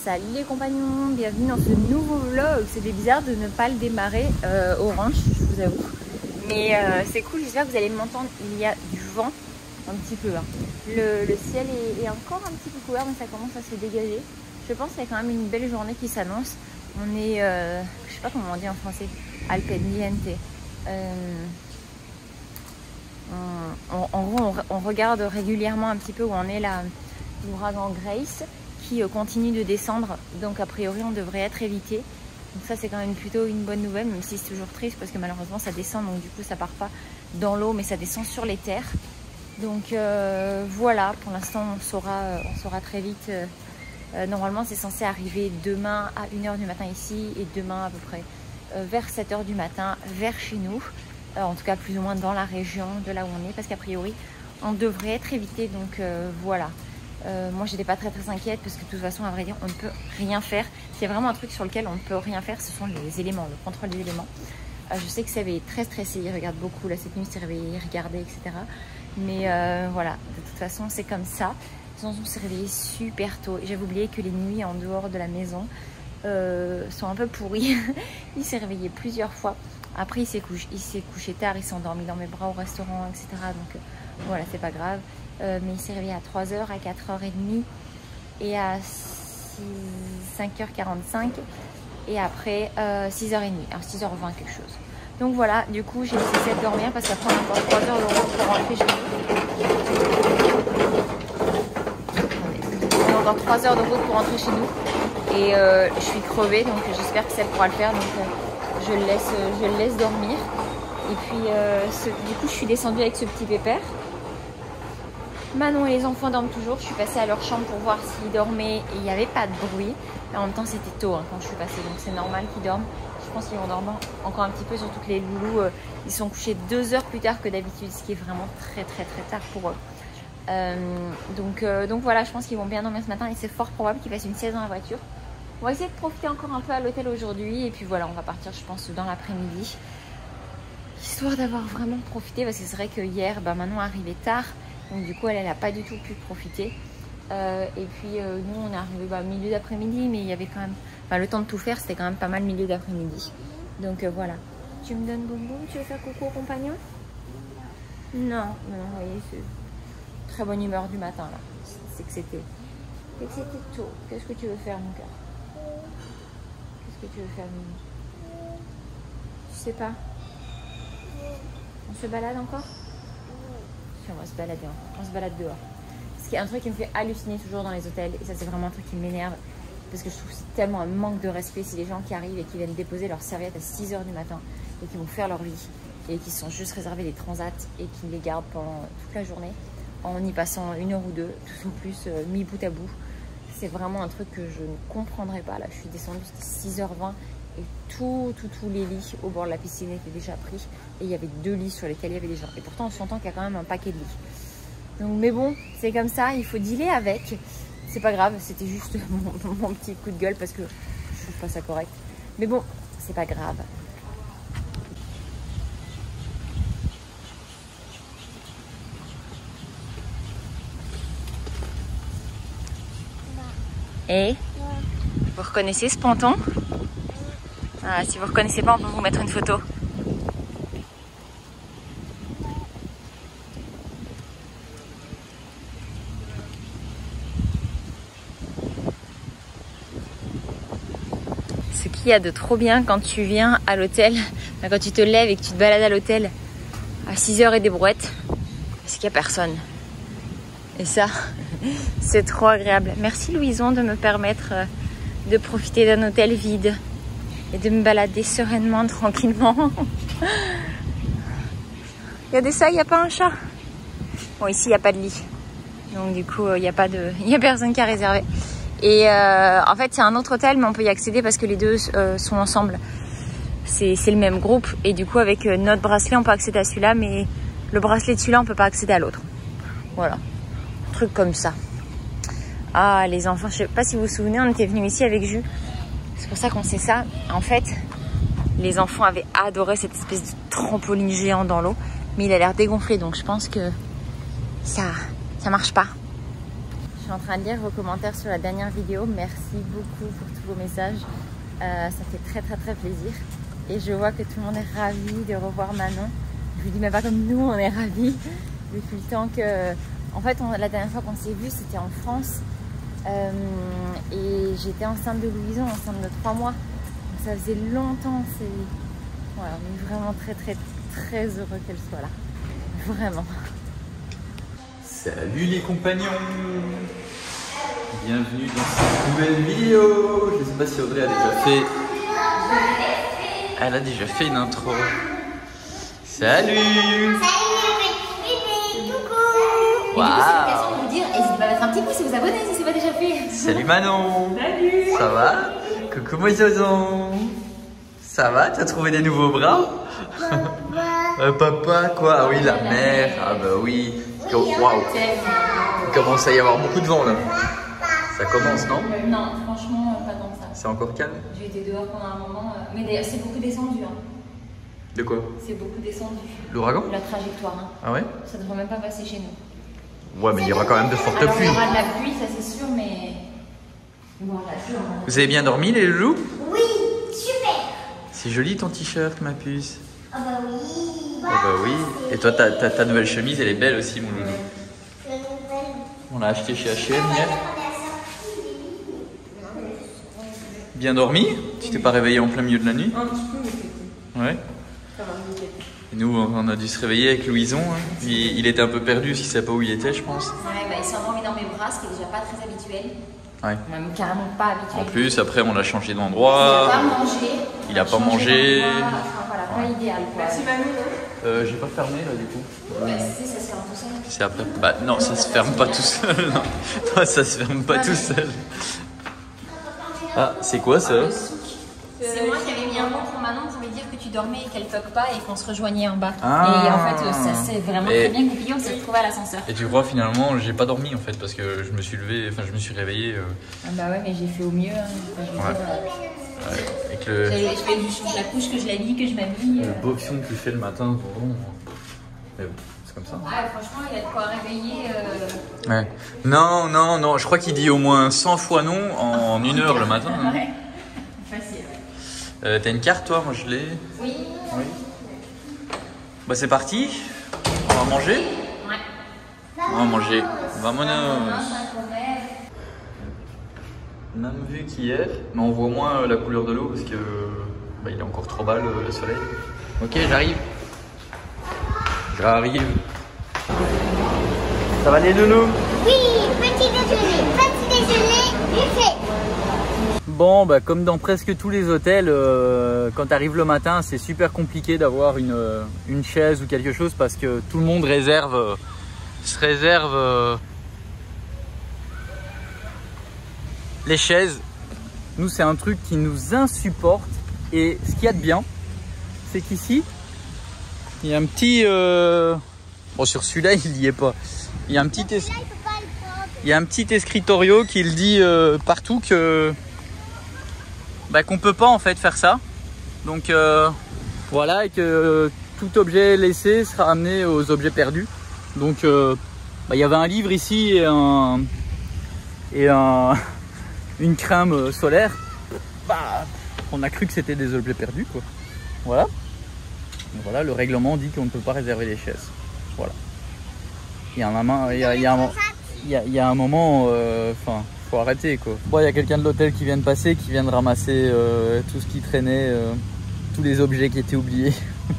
Salut les compagnons, bienvenue dans ce nouveau vlog. C'était bizarre de ne pas le démarrer orange, je vous avoue. Mais c'est cool, j'espère que vous allez m'entendre. Il y a du vent, un petit peu. Hein. Le ciel est encore un petit peu couvert, mais ça commence à se dégager. Je pense qu'il y a quand même une belle journée qui s'annonce. On est, je sais pas comment on dit en français, al pendiente. En gros, on regarde régulièrement un petit peu où en est l'ouragan Grace qui continue de descendre. Donc a priori, on devrait être évité. Donc ça, c'est quand même plutôt une bonne nouvelle, même si c'est toujours triste parce que malheureusement, ça descend. Donc du coup, ça part pas dans l'eau, mais ça descend sur les terres. Donc voilà, pour l'instant, on saura très vite. Normalement, c'est censé arriver demain à 1h du matin ici et demain à peu près vers 7h du matin vers chez nous. En tout cas, plus ou moins dans la région de là où on est, parce qu'a priori, on devrait être évité. Donc voilà. Moi, j'étais pas très inquiète parce que de toute façon, à vrai dire, on ne peut rien faire. C'est vraiment un truc sur lequel on ne peut rien faire, ce sont les éléments, le contrôle des éléments. Je sais que Seb est très stressé, il regarde beaucoup. Là, cette nuit, il s'est réveillé, il regardait, etc. Mais voilà, de toute façon, c'est comme ça. On s'est réveillé super tôt. J'avais oublié que les nuits en dehors de la maison sont un peu pourries. Il s'est réveillé plusieurs fois. Après, il s'est couché tard, il s'est endormi dans mes bras au restaurant, etc. Donc voilà, c'est pas grave. Mais il s'est réveillé à 3h, à 4h30 et à 5h45 et après 6h30. Alors 6h20 quelque chose. Donc voilà, du coup, j'ai laissé Seb dormir parce qu'après, on a encore 3 heures de route pour rentrer chez nous. On a encore 3 heures de route pour rentrer chez nous. Et je suis crevée, donc j'espère que Seb pourra le faire. Donc je le laisse dormir. Et puis du coup, je suis descendue avec ce petit pépère. Manon et les enfants dorment toujours. Je suis passée à leur chambre pour voir s'ils dormaient et il n'y avait pas de bruit. Mais en même temps, c'était tôt hein, quand je suis passée, donc c'est normal qu'ils dorment. Je pense qu'ils vont dormir encore un petit peu, surtout que les loulous, ils sont couchés 2 heures plus tard que d'habitude, ce qui est vraiment très tard pour eux. Donc voilà, je pense qu'ils vont bien dormir ce matin et c'est fort probable qu'ils fassent une sieste dans la voiture. On va essayer de profiter encore un peu à l'hôtel aujourd'hui et puis voilà, on va partir, je pense, dans l'après-midi. Histoire d'avoir vraiment profité parce que c'est vrai que hier, Manon arrivait tard. Donc du coup, elle n'a pas du tout pu profiter. Et puis nous, on est arrivé milieu d'après-midi, mais il y avait quand même... le temps de tout faire, c'était quand même pas mal milieu d'après-midi. Donc voilà. Tu me donnes bonbon? Tu veux faire coucou au compagnon? Non, vous voyez, c'est très bonne humeur du matin là. C'est que c'était tôt. Qu'est-ce que tu veux faire, mon cœur? Qu'est-ce que tu veux faire, Mimi? Tu sais pas? On se balade encore? On va se balader, on se balade dehors. Ce qui est un truc qui me fait halluciner toujours dans les hôtels, et ça c'est vraiment un truc qui m'énerve, parce que je trouve que c'est tellement un manque de respect si les gens qui arrivent et qui viennent déposer leur serviette à 6h du matin et qui vont faire leur vie et qui sont juste réservés les transats et qui les gardent pendant toute la journée en y passant 1 heure ou 2, tout au plus mis bout à bout. C'est vraiment un truc que je ne comprendrais pas. Là, je suis descendue, c'était 6h20 et tous les lits au bord de la piscine étaient déjà pris et il y avait 2 lits sur lesquels il y avait des gens. Et pourtant, on s'entend qu'il y a quand même un paquet de lits. Donc, mais bon, c'est comme ça, il faut dealer avec. C'est pas grave, c'était juste mon petit coup de gueule parce que je trouve pas ça correct. Mais bon, c'est pas grave. Et vous reconnaissez ce ponton? Ah, si vous reconnaissez pas, on peut vous mettre une photo. Ce qu'il y a de trop bien quand tu viens à l'hôtel, quand tu te lèves et que tu te balades à l'hôtel à 6h et des brouettes, c'est qu'il n'y a personne. Et ça, c'est trop agréable. Merci Louison de me permettre de profiter d'un hôtel vide et de me balader sereinement, tranquillement. Regardez ça, il n'y a pas un chat. Bon, ici, il n'y a pas de lit. Donc du coup, il n'y a personne qui a réservé. Et en fait, c'est un autre hôtel, mais on peut y accéder parce que les deux sont ensemble. C'est le même groupe. Et du coup, avec notre bracelet, on peut accéder à celui-là, mais le bracelet de celui-là, on ne peut pas accéder à l'autre. Voilà. Un truc comme ça. Ah, les enfants, je ne sais pas si vous vous souvenez, on était venus ici avec Jus. C'est pour ça qu'on sait ça. En fait, les enfants avaient adoré cette espèce de trampoline géant dans l'eau. Mais il a l'air dégonflé, donc je pense que ça marche pas. Je suis suis en train de lire vos commentaires sur la dernière vidéo. Merci beaucoup pour tous vos messages. Ça fait très plaisir. Et je vois que tout le monde est ravi de revoir Manon. Je vous dis, mais pas comme nous, on est ravis. Depuis le temps que... En fait, la dernière fois qu'on s'est vu, c'était en France. Et j'étais enceinte de Louison, enceinte de 3 mois. Donc ça faisait longtemps. Ouais, on est vraiment très heureux qu'elle soit là. Vraiment. Salut les compagnons! Bienvenue dans cette nouvelle vidéo. Je ne sais pas si Audrey a déjà fait... Elle a déjà fait une intro. Salut! Waouh! C'est l'occasion de vous dire, n'hésitez pas à mettre un petit pouce si vous abonnez si ce n'est pas déjà fait. Salut Manon! Salut! Ça va? Coucou moi Zozon! Ça va? Tu as trouvé des nouveaux bras? Papa quoi? Ah oui, la mère! Ah bah oui! Waouh! Il commence à y avoir beaucoup de vent là. Ça commence, non? Non, franchement, pas tant que ça. C'est encore calme? J'ai été dehors pendant un moment, mais d'ailleurs, c'est beaucoup descendu. Hein. De quoi? C'est beaucoup descendu. L'ouragan? La trajectoire. Hein. Ah ouais? Ça ne devrait même pas passer chez nous. Ouais, mais il y aura quand même de fortes Alors, pluies. Il y aura de la pluie, ça c'est sûr, mais... Bon, Vous avez bien dormi les loulous? Oui, super. C'est joli ton t-shirt, ma puce. Ah bah oui. Ah bah oui. Et toi, ta nouvelle chemise, elle est belle aussi, mon loulou. On l'a acheté chez H&M hier. Bien dormi? Tu t'es pas réveillé en plein milieu de la nuit? Un petit peu, mais Ouais. ça va, nickel. Et nous, on a dû se réveiller avec Louison. Hein. Il était un peu perdu parce qu'il ne savait pas où il était, je pense. Ouais, bah, il s'est endormi dans mes bras, ce qui est déjà pas très habituel. Ouais. Même carrément pas habituel. En plus, après, on l'a changé Il n'a d'endroit. pas mangé. Il a pas mangé. Enfin voilà, pas idéal. Merci Manu. J'ai pas fermé là du coup. Bah, si, ça se ferme tout seul. C'est après. Bah non, ça se ferme pas tout seul. Non, non, ça se ferme pas tout seul. Ah, c'est quoi ça? C'est moi qui avais mis un mot pour Manon pour lui dire que tu dormais et qu'elle toque pas et qu'on se rejoignait en bas. Ah. Et en fait, ça s'est vraiment très bien goupillé, on s'est retrouvés à l'ascenseur. Et tu vois, finalement, j'ai pas dormi en fait parce que je me suis levé, enfin je me suis réveillé. Ah bah ouais, mais j'ai fait au mieux. Hein. Enfin, je veux Ouais. dire, Ouais, avec le je fais la couche que je l'habille, que je m'habille. beau fion que tu fais le matin. Bon. Mais bon, c'est comme ça. Ouais, franchement, il y a de quoi réveiller. Ouais. Non, non, non, je crois qu'il dit au moins 100 fois non en 1 heure le matin. Hein. Ouais, facile. T'as une carte toi? Moi je l'ai. Oui. Oui. Bah c'est parti. On va manger? Ouais. On va manger. Vamonos. Même vue qu'hier, mais on voit moins la couleur de l'eau parce que il est encore trop bas le soleil. Ok, j'arrive. J'arrive. Ça va les nounous? Oui, petit déjeuner buffet. Bon, bah, comme dans presque tous les hôtels, quand tu arrives le matin, c'est super compliqué d'avoir une chaise ou quelque chose parce que tout le monde se réserve les chaises. Nous, c'est un truc qui nous insupporte. Et ce qu'il y a de bien, c'est qu'ici, il y a un petit... Bon, sur celui-là, il n'y est pas. Il y a un petit, escritorio qui le dit partout que... qu'on peut pas en fait faire ça. Donc voilà, et que tout objet laissé sera amené aux objets perdus. Donc il y avait un livre ici et une crème solaire. On a cru que c'était des objets perdus quoi. Voilà. Donc, voilà, le règlement dit qu'on ne peut pas réserver les chaises. Voilà. Il y a un moment, faut arrêter quoi. Bon, il y a quelqu'un de l'hôtel qui vient de passer, qui vient de ramasser tout ce qui traînait, tous les objets qui étaient oubliés.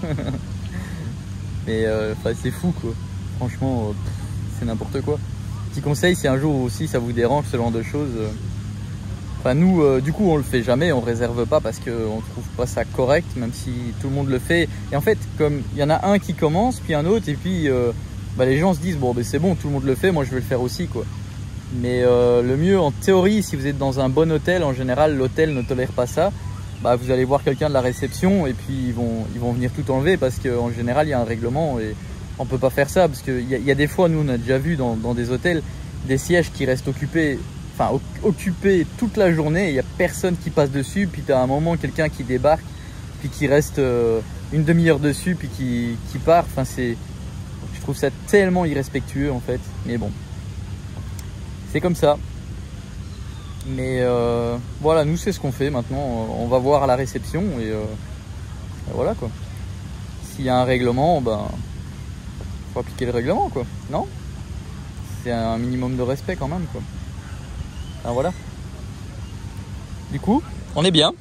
Mais c'est fou quoi. Franchement, c'est n'importe quoi. Petit conseil, si un jour aussi ça vous dérange ce genre de choses. Nous, du coup, on le fait jamais, on réserve pas parce qu'on trouve pas ça correct, même si tout le monde le fait. Et en fait, comme il y en a un qui commence, puis un autre, et puis les gens se disent bon, c'est bon, tout le monde le fait, moi je vais le faire aussi quoi. Mais le mieux en théorie, si vous êtes dans un bon hôtel, en général l'hôtel ne tolère pas ça, vous allez voir quelqu'un de la réception et puis ils vont venir tout enlever parce qu'en général il y a un règlement et on peut pas faire ça parce qu'il y a des fois, nous on a déjà vu dans des hôtels des sièges qui restent occupés toute la journée et il n'y a personne qui passe dessus, puis tu as un moment quelqu'un qui débarque puis qui reste une demi-heure dessus puis qui part. Je trouve ça tellement irrespectueux en fait, mais bon. c'est comme ça. Mais voilà, nous c'est ce qu'on fait maintenant. On va voir à la réception et voilà quoi. S'il y a un règlement, ben faut appliquer le règlement quoi, non? C'est un minimum de respect quand même quoi. Ah, voilà. Du coup, on est bien.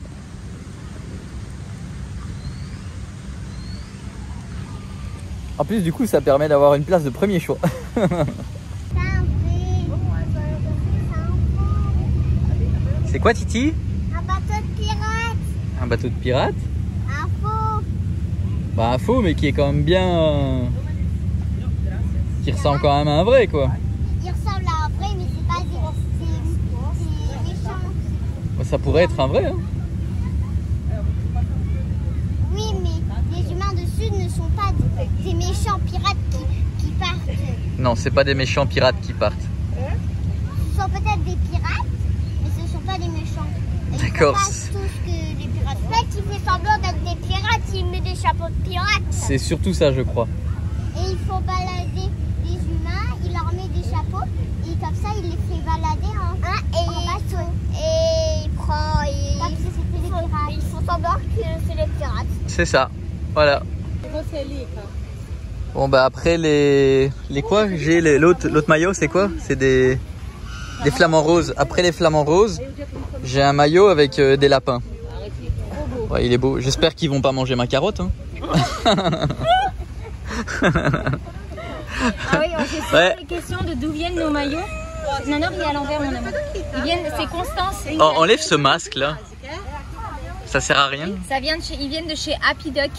En plus, du coup, ça permet d'avoir une place de premier choix. C'est quoi, Titi? Un bateau de pirate. Un bateau de pirate? Un faux. Bah, un faux, mais qui est quand même bien. Qui ressemble quand même à un vrai, quoi. Il ressemble à un vrai, mais c'est pas des méchants. Bah, ça pourrait être un vrai, hein. Oui, mais les humains dessus ne sont pas des méchants pirates qui partent. Non, c'est pas des méchants pirates qui partent. Ce sont peut-être des pirates, mais ce ne sont pas des méchants. Et D'accord. ils sont pas tous que les pirates. Peut-être qu'il fait semblant d'être des pirates, il met des chapeaux de pirates. C'est surtout ça, je crois. Et il faut balader les humains, il leur met des chapeaux, et comme ça il les fait balader en bateau. Et il prend. Il faut semblant que c'est les pirates. C'est ça. Voilà. Bon, bah après les quoi? J'ai l'autre maillot, c'est quoi? C'est des flamants roses. Après les flamants roses, j'ai un maillot avec des lapins. Ouais, il est beau. J'espère qu'ils vont pas manger ma carotte. Hein. Ah oui, on s'est posé la question de d'où viennent nos maillots. Non, non, il est à l'envers, mon amour. C'est Constance. Oh, enlève ce masque là. Ça sert à rien. Ça vient de ils viennent de chez Happy Duck.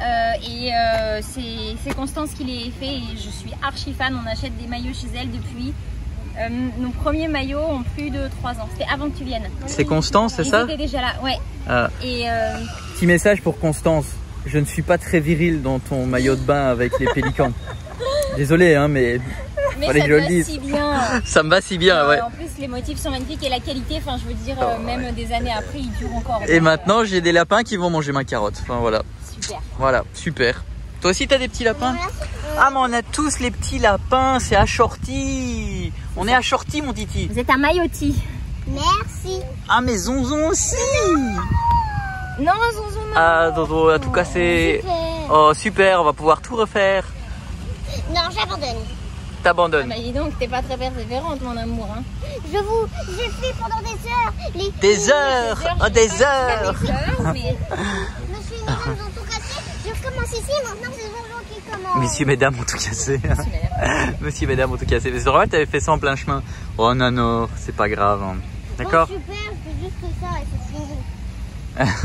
C'est Constance qui les fait et je suis archi fan. On achète des maillots chez elle depuis. Nos premiers maillots ont plus de 3 ans. C'était avant que tu viennes. C'est Constance, c'est ça? Ils étaient déjà là, ouais. Ah. Et petit message pour Constance. Je ne suis pas très viril dans ton maillot de bain avec les pélicans. Désolé, hein, mais fallait ça que je le va dise. si bien. Ça me va si bien, ouais. En plus, les motifs sont magnifiques et la qualité, enfin, je veux dire, même des années après, ils durent encore. Et maintenant, j'ai des lapins qui vont manger ma carotte. Enfin, voilà. Super. Voilà, super. Toi aussi, t'as des petits lapins? Ah, mais on a tous les petits lapins, c'est Ashorty. On est Ashorty, mon Titi. Vous êtes un maillotti. Merci. Ah, mais Zonzon aussi. Non, Zonzon, non. Ah, Zonzon, en tout cas, c'est... Super. Oh, super, on va pouvoir tout refaire. Non, j'abandonne. Ah T'abandonnes. bah dis donc, t'es pas très persévérante, mon amour. Hein. J'ai fait pendant des heures. Des heures. Oh, des heures. Mais... Monsieur et madame ont tout cassé. Je recommence ici. Maintenant, c'est Zonzon qui commence. Messieurs, mesdames ont tout cassé. Monsieur, mesdames ont tout cassé. Mais c'est normal, t'avais fait ça en plein chemin. Oh, non, non, c'est pas grave. Hein. D'accord. Bon, super, je fais juste ça et c'est fini.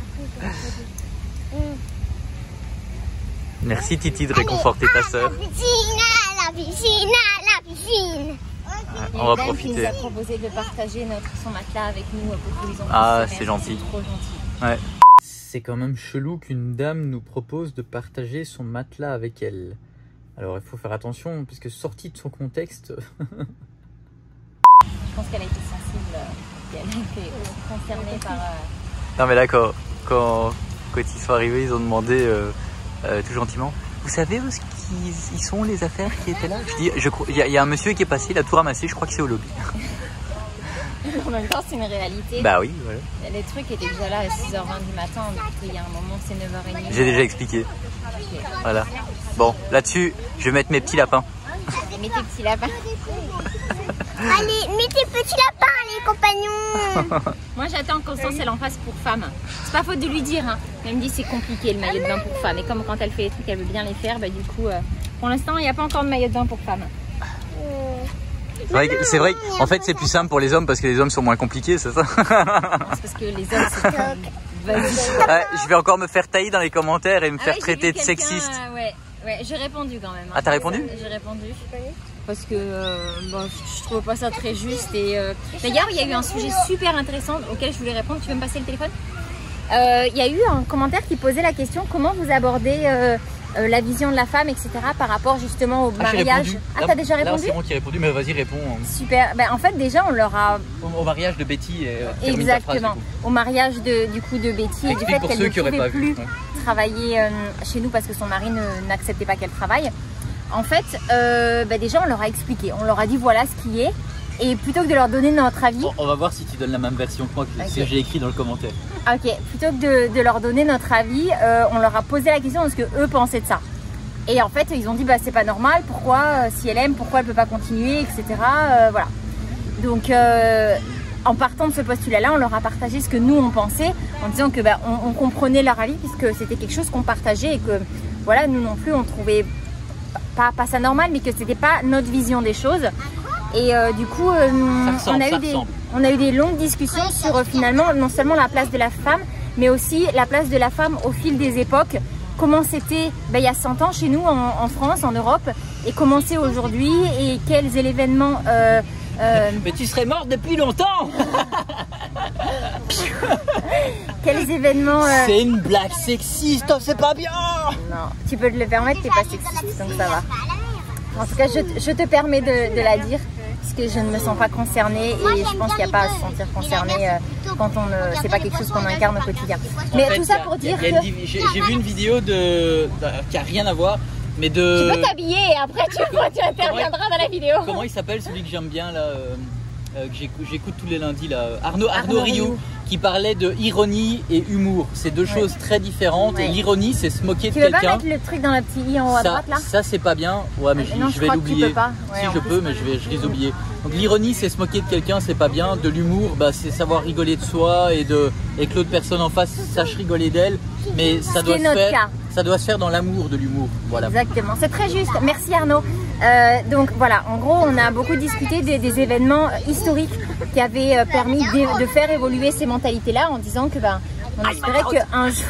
Merci, Titi, de réconforter ta sœur. La piscine, la piscine, la piscine. On va Qui nous profiter. a proposé de partager son matelas avec nous pour que les enfants. Ah, se c'est gentil. C'est trop gentil. Ouais. C'est quand même chelou qu'une dame nous propose de partager son matelas avec elle. Alors il faut faire attention puisque sorti de son contexte. Je pense qu'elle a été sensible, qu'elle a été concernée par. Non mais là quand ils sont arrivés, ils ont demandé tout gentiment. Vous savez où ils sont les affaires qui étaient là? Je dis, il y a un monsieur qui est passé, il a tout ramassé. Je crois que c'est au lobby. En même temps, c'est une réalité. Bah oui, voilà. Les trucs étaient déjà là à 6h20 du matin, donc il y a un moment, c'est 9h30. J'ai déjà expliqué. Ok. Voilà. Bon, là-dessus, je vais mettre mes petits lapins. Mets tes petits lapins. Allez, mets tes petits lapins, les compagnons. Moi, j'attends Constance, elle en fasse pour femme. C'est pas faute de lui dire, hein. Elle me dit c'est compliqué le maillot de bain pour femme. Et comme quand elle fait les trucs, elle veut bien les faire, bah du coup, pour l'instant, il n'y a pas encore de maillot de bain pour femme. C'est vrai qu'en fait c'est plus simple pour les hommes parce que les hommes sont moins compliqués, c'est ça? C'est parce que les hommes, c'est comme... Vas-y. Ouais, je vais encore me faire tailler dans les commentaires et me faire ouais, traiter de j'ai vu quelqu'un, sexiste. Ouais, j'ai répondu quand même. Hein. Ah, t'as répondu? J'ai répondu. Parce que bon, je trouve pas ça très juste. Et d'ailleurs, il y a eu un sujet super intéressant auquel je voulais répondre. Tu veux me passer le téléphone? Il y a eu un commentaire qui posait la question comment vous abordez la vision de la femme, etc. par rapport justement au mariage. Ah, t'as déjà répondu? C'est moi qui ai répondu, mais vas-y, réponds. Super. Ben, en fait, déjà, on leur a... Au mariage de Betty. Exactement. Au mariage de Betty et du fait qu'elle ne pouvait plus travailler chez nous parce que son mari n'acceptait pas qu'elle travaille. En fait, déjà, on leur a expliqué. On leur a dit voilà ce qui est. Et plutôt que de leur donner notre avis, On va voir si tu donnes la même version que moi que ce que j'ai écrit dans le commentaire. ok, plutôt que de leur donner notre avis, on leur a posé la question de ce que eux pensaient de ça. Et en fait, ils ont dit bah c'est pas normal, pourquoi si elle aime, pourquoi elle peut pas continuer, etc. Voilà. Donc en partant de ce postulat-là, on leur a partagé ce que nous on pensait, en disant que bah, on comprenait leur avis puisque c'était quelque chose qu'on partageait et que voilà, nous non plus on trouvait pas ça normal, mais que c'était pas notre vision des choses. Et du coup, on a eu des longues discussions sur finalement non seulement la place de la femme, mais aussi la place de la femme au fil des époques. Comment c'était il y a 100 ans chez nous en France, en Europe, et comment c'est aujourd'hui, et quels événements... Mais tu serais morte depuis longtemps. Quels événements... C'est une blague sexiste, c'est pas bien. Non, tu peux te le permettre, t'es pas sexiste, donc ça va. En tout cas, je te permets de la dire, puisque je ne me sens pas concernée, et je pense qu'il n'y a pas à se sentir concerné quand c'est pas quelque chose qu'on incarne au quotidien. Mais en fait, tout ça pour dire que... J'ai vu une vidéo qui a rien à voir, mais de... Tu peux t'habiller et après tu interviendras dans la vidéo. Comment il s'appelle celui que j'aime bien là, que j'écoute tous les lundis là, Arnaud Rioux, qui parlait de ironie et humour. C'est deux choses très différentes. Ouais. L'ironie, c'est se moquer de quelqu'un. Tu veux quelqu'un. pas mettre le truc dans le petit i en haut à droite là? Ça c'est pas bien. Ouais, mais je vais l'oublier. Si je peux, mais je vais oublier. Donc l'ironie, c'est se moquer de quelqu'un, c'est pas bien. De l'humour, bah, c'est savoir rigoler de soi et que l'autre personne en face sache rigoler d'elle. Mais ça doit se faire dans l'amour de l'humour. Voilà. Exactement, c'est très juste. Merci Arnaud. Donc voilà, en gros, on a beaucoup discuté des événements historiques qui avaient permis de faire évoluer ces mentalités-là, en disant que on espérait qu'un jour...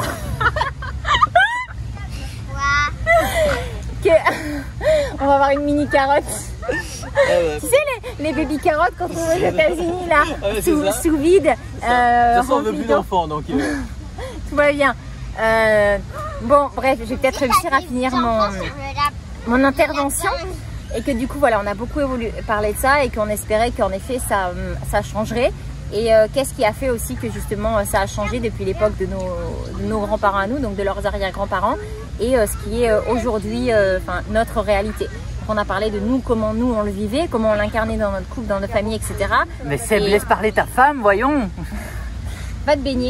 on va avoir une mini carotte. Tu sais les baby carottes qu'on trouve aux États-Unis là, sous vide. On veut plus d'enfants, donc tout va bien. Bon, bref, je vais peut-être réussir à finir mon intervention, et que du coup voilà, on a beaucoup parlé de ça, et qu'on espérait qu'en effet ça changerait. Et qu'est-ce qui a fait aussi que justement ça a changé depuis l'époque de nos grands-parents à nous, donc de leurs arrière-grands-parents, et ce qui est aujourd'hui notre réalité. Donc on a parlé de nous, comment nous on le vivait, comment on l'incarnait dans notre couple, dans notre famille, etc. Mais Seb, laisse parler ta femme, voyons. Va te baigner.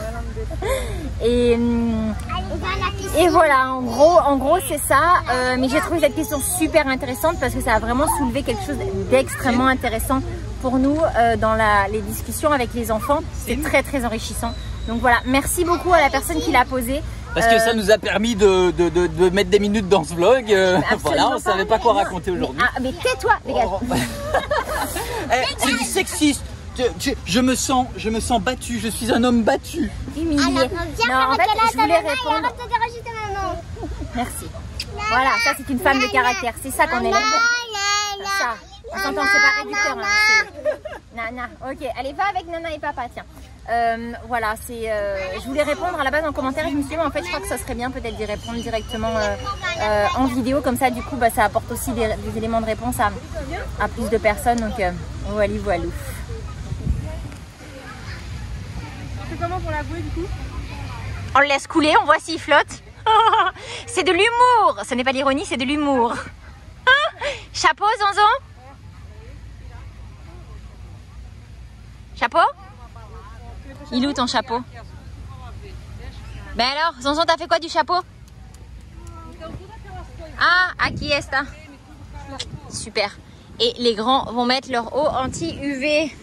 Et voilà, en gros c'est ça. Mais j'ai trouvé cette question super intéressante parce que ça a vraiment soulevé quelque chose d'extrêmement intéressant pour nous dans les discussions avec les enfants. C'est très très enrichissant. Donc voilà, merci beaucoup à la personne qui l'a posé. Parce que ça nous a permis de mettre des minutes dans ce vlog. Voilà, on ne savait pas quoi raconter aujourd'hui. Ah, mais tais-toi, dégage. C'est du sexisme. Je me sens battu, je suis un homme battu. Humilié. Non, en fait, je voulais répondre. Merci. Voilà, ça c'est une femme de caractère. C'est ça qu'on est là. Ça. On s'entend, c'est pas réducteur. Nana. Ok, allez, va avec Nana et papa, tiens. Voilà, je voulais répondre à la base en commentaire. Je me suis dit, mais en fait, je crois que ça serait bien peut-être d'y répondre directement en vidéo. Comme ça, du coup, ça apporte aussi des éléments de réponse à plus de personnes. Donc, voilà. Comment pour la bouée du coup? On le laisse couler, on voit s'il flotte. C'est de l'humour. Ce n'est pas l'ironie, c'est de l'humour. Chapeau, Zonzon? Chapeau? Il est où ton chapeau? Ben alors, Zonzon, t'as fait quoi du chapeau? Ah, aquí está. Super. Et les grands vont mettre leur eau anti-UV.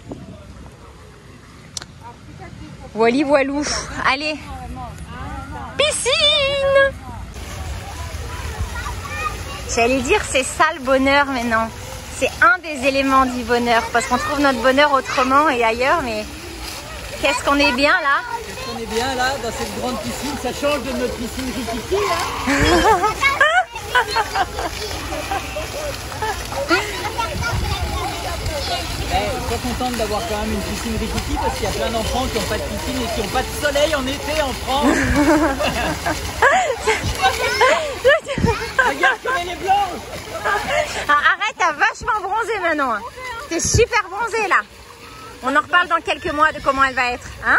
Voili voilou. Allez. Piscine. J'allais dire c'est ça le bonheur, mais non. C'est un des éléments du bonheur. Parce qu'on trouve notre bonheur autrement et ailleurs, mais qu'est-ce qu'on est bien là. Qu'est-ce qu'on est bien là, dans cette grande piscine. Ça change de notre piscine rikiki là. Je suis contente d'avoir quand même une piscine rikiki parce qu'il y a plein d'enfants qui n'ont pas de piscine et qui n'ont pas de soleil en été en France. Regarde comme elle est blanche. Arrête, t'as vachement bronzé maintenant. T'es super bronzé là. On en reparle dans quelques mois de comment elle va être. Hein?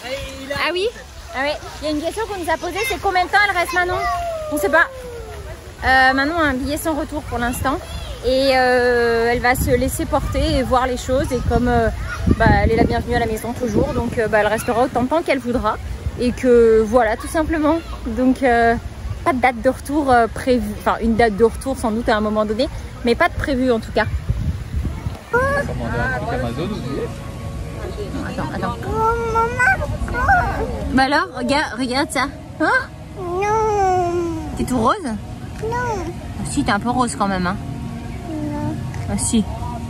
Ah oui? Ah oui. Il y a une question qu'on nous a posée, c'est combien de temps elle reste Manon? On sait pas. Manon a un billet sans retour pour l'instant. Et elle va se laisser porter et voir les choses. Et comme elle est la bienvenue à la maison toujours, donc elle restera autant de temps qu'elle voudra. Et que voilà, tout simplement. Donc pas de date de retour prévue. Enfin, une date de retour sans doute à un moment donné, mais pas de prévu en tout cas. On va commander un truc Amazon aussi. Attends. Oh, maman. Bah alors, regarde ça. Hein? Non. T'es tout rose? Non. Ah, si, t'es un peu rose quand même. Hein? Non. Ah si.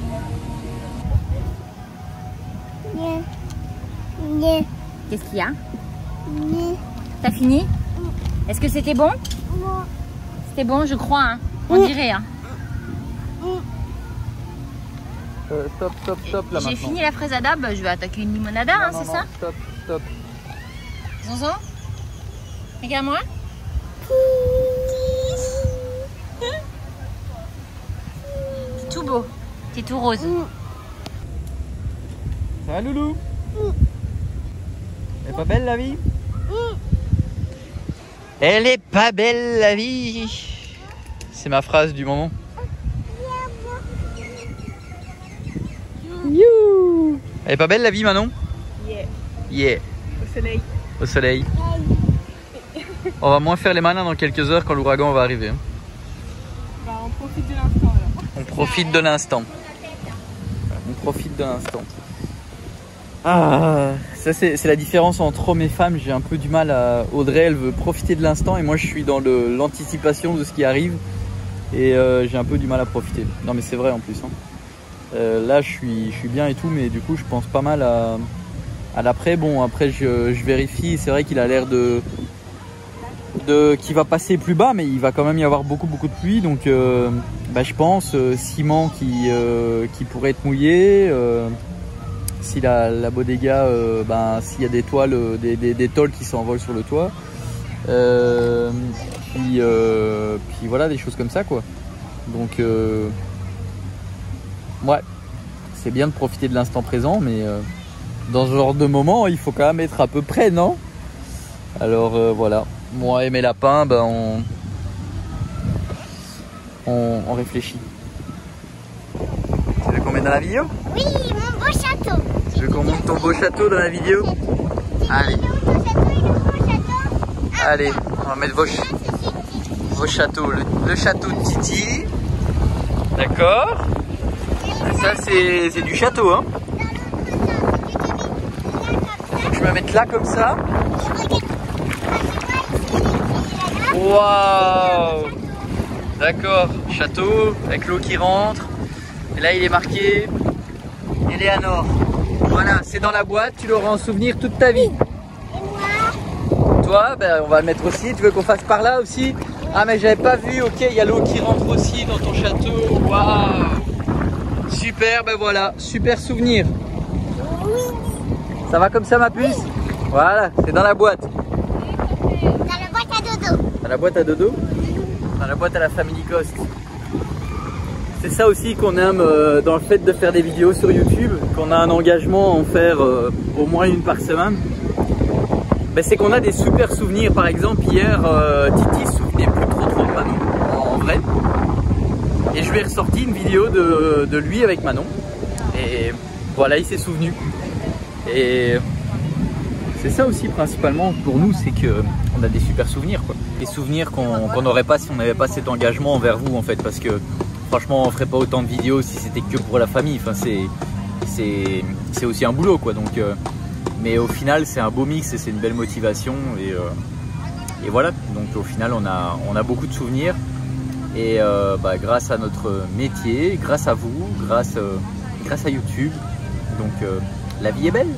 Bien. Bien. Qu'est-ce qu'il y a? Bien. T'as fini? Est-ce que c'était bon? Bon. C'était bon, je crois. Hein? On dirait. Hein? Stop là maintenant. J'ai fini la fraisada, je vais attaquer une limonada, hein, c'est ça? Stop. Zonzo? Regarde-moi. T'es tout beau. T'es tout rose. Ça va Loulou? Elle est pas belle la vie? Elle est pas belle la vie. C'est ma phrase du moment. You. Elle est pas belle la vie Manon? Yeah. Au soleil. Au soleil. On va moins faire les malins dans quelques heures quand l'ouragan va arriver. Bah, on profite de l'instant alors. On profite de l'instant. On profite de l'instant. Ah, ça c'est la différence entre hommes et femmes. J'ai un peu du mal à... Audrey, elle veut profiter de l'instant et moi je suis dans l'anticipation de ce qui arrive. Et j'ai un peu du mal à profiter. Non mais c'est vrai en plus. Hein. Là je suis bien et tout, mais du coup je pense pas mal à l'après. Bon après je vérifie, c'est vrai qu'il a l'air qu'il va passer plus bas, mais il va quand même y avoir beaucoup de pluie, donc je pense ciment qui pourrait être mouillé, si la bodega, s'il y a des toiles, des tôles qui s'envolent sur le toit, puis voilà, des choses comme ça quoi. Donc ouais, c'est bien de profiter de l'instant présent, mais dans ce genre de moment, il faut quand même être à peu près, non? Alors voilà, moi et mes lapins, on réfléchit. Tu veux qu'on mette dans la vidéo? Oui, mon beau château. Tu veux qu'on monte ton beau château dans la vidéo? Allez. Allez, on va mettre vos châteaux. Le château de Titi. D'accord. Ça c'est du château, hein. Donc je vais me mettre là comme ça. Waouh! D'accord, château avec l'eau qui rentre. Et là il est marqué Eleanor. Voilà, c'est dans la boîte, tu l'auras en souvenir toute ta vie. Toi, on va le mettre aussi. Tu veux qu'on fasse par là aussi? Ah mais j'avais pas vu, ok, il y a l'eau qui rentre aussi dans ton château. Waouh! Super, voilà, super souvenir. Ça va comme ça ma puce? Voilà, c'est dans la boîte. Dans la boîte à dodo. Dans la boîte à dodo? Dans la boîte à la Family Cost. C'est ça aussi qu'on aime dans le fait de faire des vidéos sur YouTube, qu'on a un engagement à en faire au moins une par semaine. C'est qu'on a des super souvenirs. Par exemple hier, Titi se souvenait plus trop de Manon en vrai. Et je lui ai ressorti une vidéo de lui avec Manon. Et voilà, il s'est souvenu. Et c'est ça aussi principalement pour nous, c'est qu'on a des super souvenirs quoi. Des souvenirs qu'on n'aurait pas si on n'avait pas cet engagement envers vous en fait, parce que franchement on ferait pas autant de vidéos si c'était que pour la famille. Enfin c'est aussi un boulot quoi. Donc mais au final c'est un beau mix et c'est une belle motivation et voilà. Donc au final on a beaucoup de souvenirs et grâce à notre métier, grâce à vous, grâce à YouTube. Donc la vie est belle.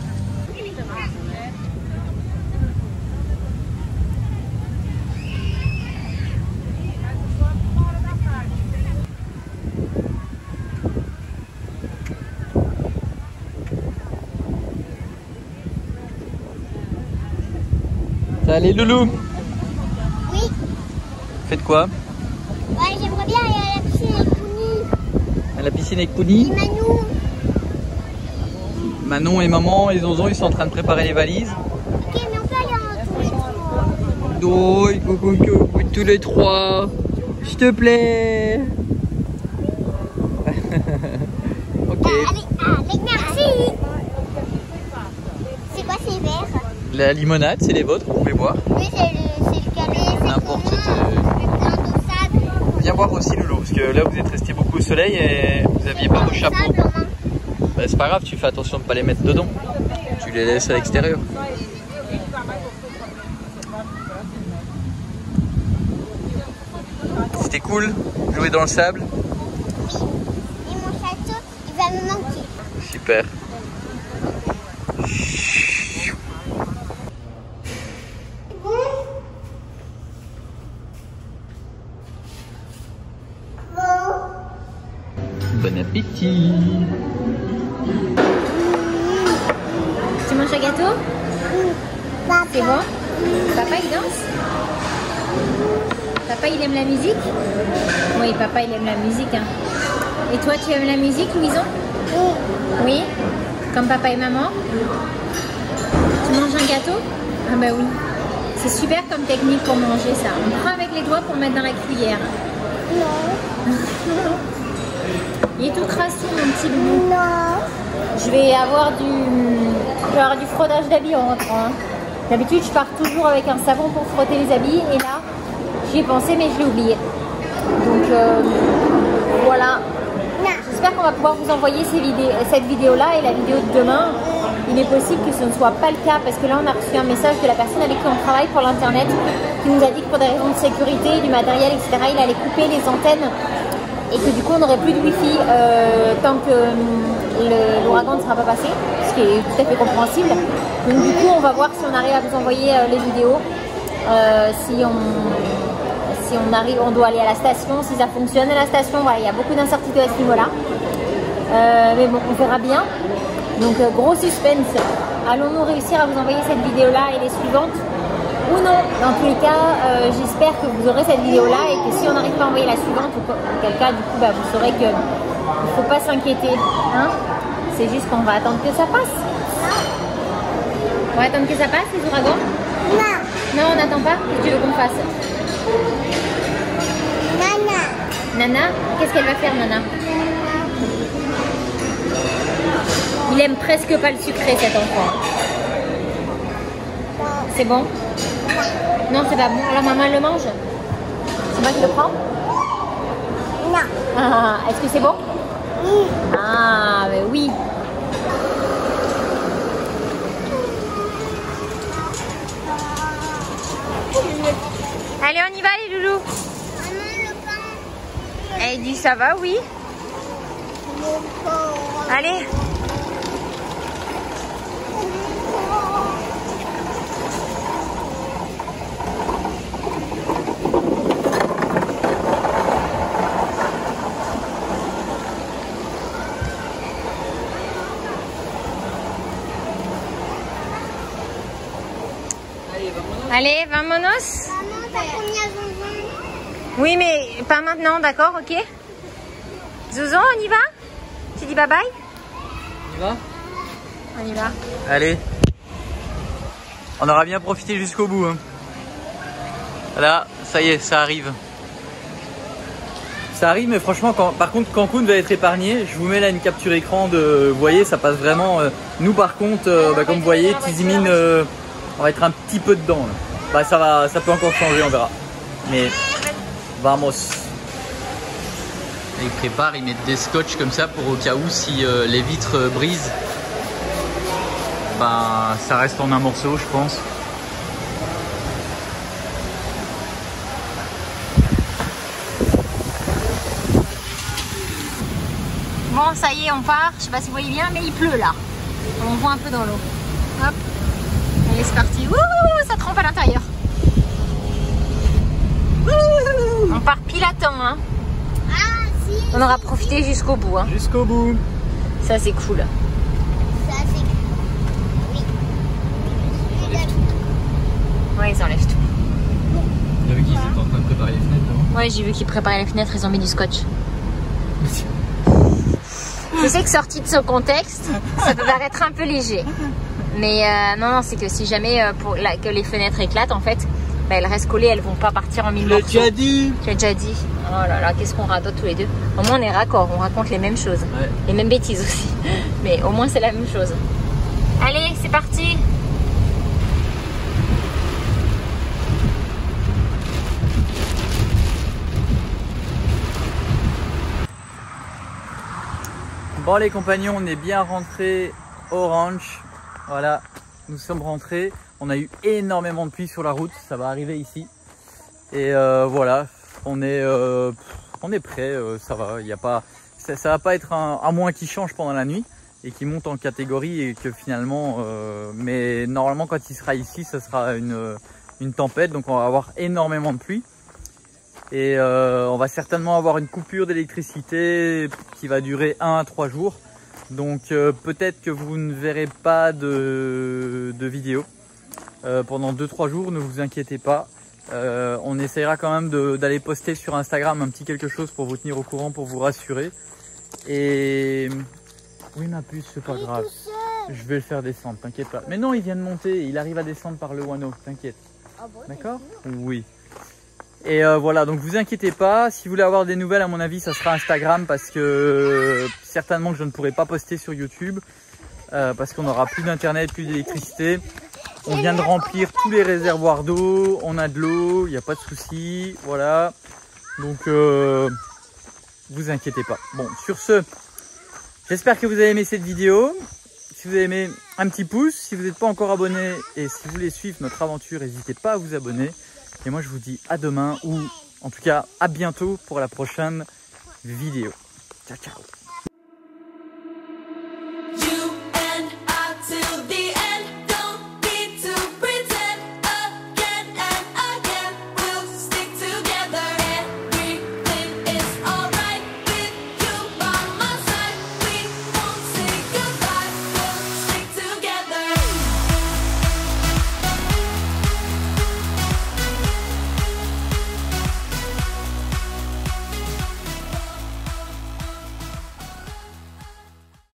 Allez Loulou. Oui. Faites quoi? Ouais, j'aimerais bien aller à la piscine avec Pouni. À la piscine avec Pouni? Et Manon. Manon et maman et Zonzon, ils sont en train de préparer les valises. Ok, mais on peut aller en tous les trois. Oui, tous les trois. S'il te plaît. Ok. Allez, merci. C'est quoi ces verres? La limonade, c'est les vôtres, vous pouvez boire. Oui, c'est le carré. N'importe C'est plein de sable. Viens boire aussi, Loulou, parce que là vous êtes resté beaucoup au soleil et vous aviez pas vos chapeaux. Sable en main. Bah, c'est pas grave, tu fais attention de pas les mettre dedans. Tu les laisses à l'extérieur. C'était cool, jouer dans le sable. Et mon château, il va me manquer. Super. Bon appétit. Tu manges un gâteau? C'est bon? Papa il danse? Papa il aime la musique? Oui, papa il aime la musique. Hein. Et toi tu aimes la musique, Louison? Oui? Comme papa et maman? Tu manges un gâteau? Ah bah oui. C'est super comme technique pour manger ça. On prend avec les doigts pour mettre dans la cuillère. Non. Il est tout crassou mon petit loulou. Non. Je vais avoir du frottage d'habits en rentrant. Hein. D'habitude, je pars toujours avec un savon pour frotter les habits. Et là, j'y ai pensé, mais je l'ai oublié. Donc, voilà. J'espère qu'on va pouvoir vous envoyer cette vidéo-là et la vidéo de demain. Il est possible que ce ne soit pas le cas parce que là, on a reçu un message de la personne avec qui on travaille pour l'Internet qui nous a dit que pour des raisons de sécurité, du matériel, etc., il allait couper les antennes et que du coup, on n'aurait plus de Wi-Fi tant que l'ouragan ne sera pas passé, ce qui est tout à fait compréhensible. Donc du coup, on va voir si on arrive à vous envoyer les vidéos, si on arrive, on doit aller à la station, si ça fonctionne à la station. Voilà, il y a beaucoup d'incertitudes à ce niveau-là. Mais bon, on verra bien. Donc gros suspense. Allons-nous réussir à vous envoyer cette vidéo-là et les suivantes ou non? Dans tous les cas, j'espère que vous aurez cette vidéo-là et que si on n'arrive pas à envoyer la suivante, auquel cas, du coup, bah, vous saurez qu'il ne faut pas s'inquiéter. Hein, c'est juste qu'on va attendre que ça passe. On va attendre que ça passe, les ouragans? Non. Non, on n'attend pas. Qu'est-ce que tu veux qu'on fasse? Nana. Nana? Qu'est-ce qu'elle va faire, Nana? Il aime presque pas le sucré, cet enfant. C'est bon? Non, c'est pas bon. Alors maman, elle le mange? C'est moi qui le prends? Non. Ah, est-ce que c'est bon? Oui. Ah, mais oui. Allez, on y va les loulous. Maman, le pain. Elle dit ça va, oui. Le pain. Allez. Allez, vamonos. Maman, t'as combien Zouzon? Oui, mais pas maintenant, d'accord, ok? Zouzon, on y va? Tu dis bye bye? On y va? On y va. Allez. On aura bien profité jusqu'au bout. Hein. Là, ça y est, ça arrive. Ça arrive, mais franchement, par contre, Cancun va être épargné. Je vous mets là une capture écran de... Vous voyez, ça passe vraiment... nous, par contre, comme vous voyez, Tizimine, on va être un petit peu dedans. Là. Bah, ça peut encore changer, on verra. Mais, vamos. Ils préparent, ils mettent des scotch comme ça pour au cas où si les vitres brisent. Ben, ça reste en un morceau, je pense. Bon, ça y est, on part. Je sais pas si vous voyez bien, mais il pleut là. On voit un peu dans l'eau. Hop. Allez, c'est parti. Ouh, ça trempe à l'intérieur. On part pile à temps. Hein. Ah, si. On aura profité jusqu'au bout. Hein. Jusqu'au bout. Ça, c'est cool. Ça, c'est... Oui. Ouais, ils enlèvent tout. T'as vu qu'ils étaient en train de préparer les fenêtres avant? Ouais, j'ai vu qu'ils préparaient les fenêtres, ils ont mis du scotch. Je sais que sorti de ce contexte, ça peut paraître un peu léger. Mais non, c'est que si jamais que les fenêtres éclatent, en fait, bah, elles restent collées, elles vont pas partir en mille morceaux. Tu as dit. Tu as déjà dit. Oh là là, qu'est-ce qu'on radote tous les deux. Au moins on est raccord, on raconte les mêmes choses. Ouais. Les mêmes bêtises aussi. Mais au moins c'est la même chose. Allez, c'est parti. Bon les compagnons, on est bien rentrés au ranch. Voilà, nous sommes rentrés. On a eu énormément de pluie sur la route, ça va arriver ici. Et voilà, on est prêt, ça va. Y a pas, ça va pas être à moins qu'il change pendant la nuit et qu'il monte en catégorie et que finalement, mais normalement quand il sera ici, ça sera une tempête, donc on va avoir énormément de pluie. Et on va certainement avoir une coupure d'électricité qui va durer 1 à 3 jours. Donc peut-être que vous ne verrez pas de vidéo pendant 2-3 jours, ne vous inquiétez pas. On essaiera quand même d'aller poster sur Instagram un petit quelque chose pour vous tenir au courant, pour vous rassurer. Et oui ma puce, c'est pas grave. Je vais le faire descendre, t'inquiète pas. Mais non, il vient de monter, il arrive à descendre par le Wano, t'inquiète. D'accord? Oui. Et voilà, donc vous inquiétez pas, si vous voulez avoir des nouvelles, à mon avis ça sera Instagram, parce que certainement que je ne pourrai pas poster sur YouTube parce qu'on n'aura plus d'internet, plus d'électricité. On vient de remplir tous les réservoirs d'eau, on a de l'eau, il n'y a pas de souci, voilà. Donc vous inquiétez pas. Bon, sur ce, j'espère que vous avez aimé cette vidéo. Si vous avez aimé, un petit pouce. Si vous n'êtes pas encore abonné et si vous voulez suivre notre aventure, n'hésitez pas à vous abonner. Et moi je vous dis à demain ou en tout cas à bientôt pour la prochaine vidéo. Ciao ciao.